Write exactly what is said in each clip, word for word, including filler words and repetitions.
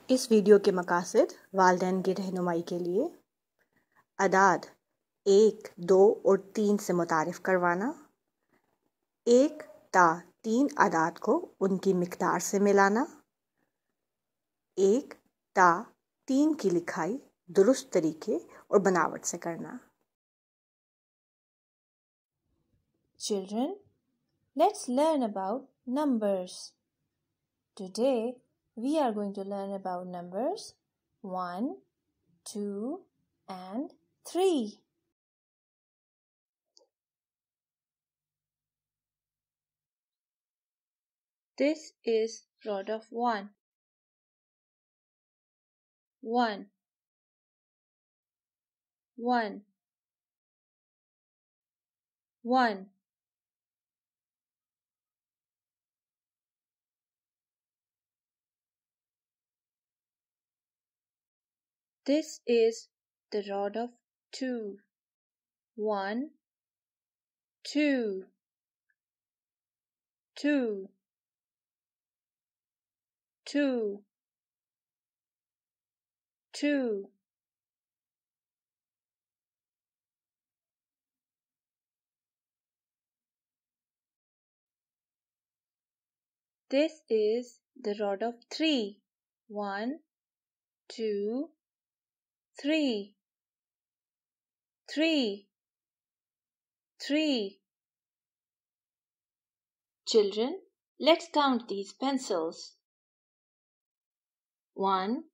इस वीडियो के मकासद वालिदैन की रहनुमाई के लिए अदाद एक, दो और तीन से मुतारिफ करवाना, एक ता तीन अदाद को उनकी मिक़दार से मिलाना, एक ता तीन की लिखाई दुरुस्त तरीके और बनावट से करना। Children, let's learn about numbers. Today, we are going to learn about numbers one, two, and three. This is rod of one. One, one, one. This is the rod of two. One, two, two, two, two. This is the rod of three. One, two, three, three, three. Children, let's count these pencils. One,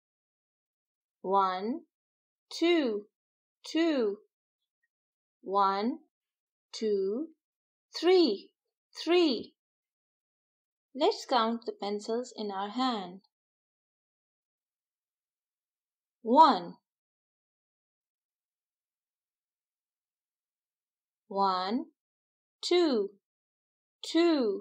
one, two, two, one, two, three, three. Let's count the pencils in our hand. One, one, two, two,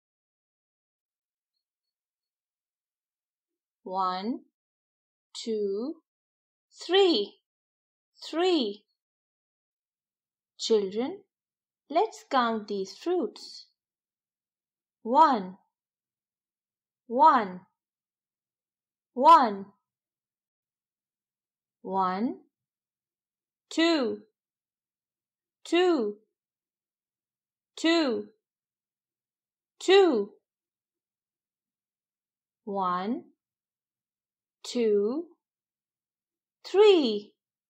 one, two, three, three. Children, let's count these fruits. One, one, one, one, two, two, two, two, one, two, three,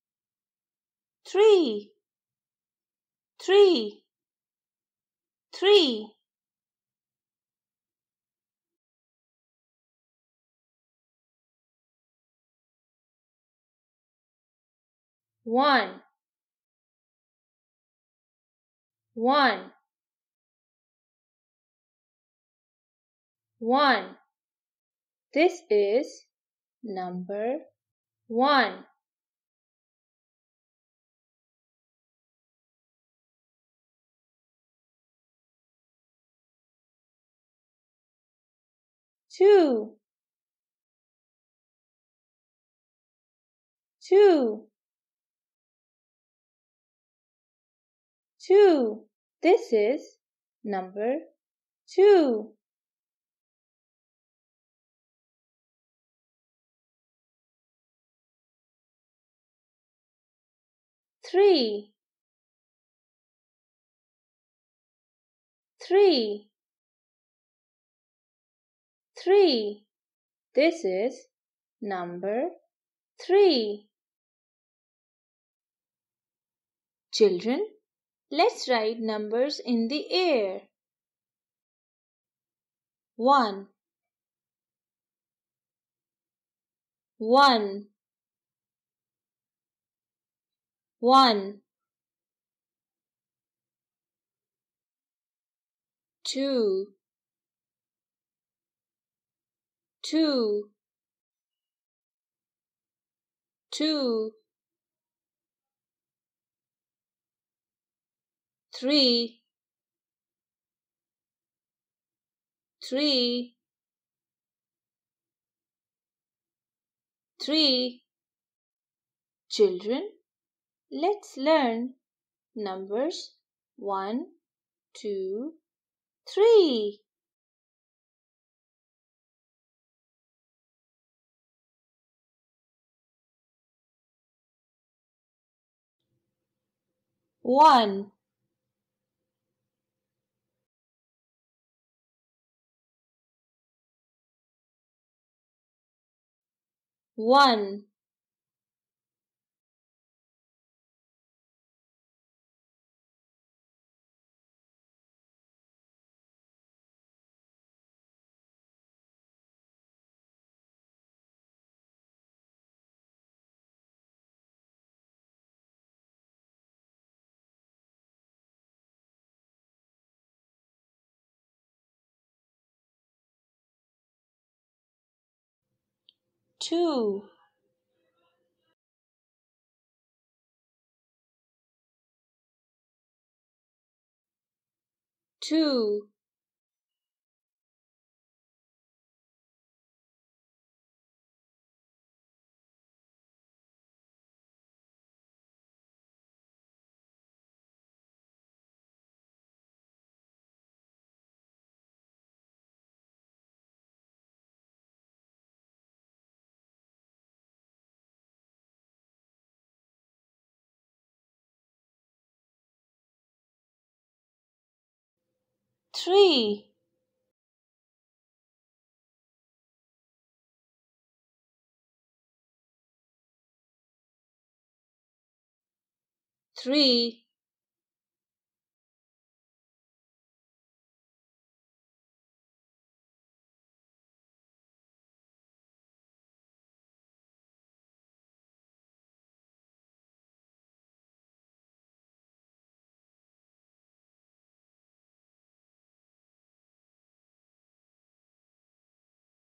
three, three, three. One, one, one. This is number one. Two, two, two. This is number two. Three, three, three. This is number three. Children, let's write numbers in the air. One, one, one. Two, two, two. Three, three, three. Children, let's learn numbers one, two, three. one, one, two, two, three, three,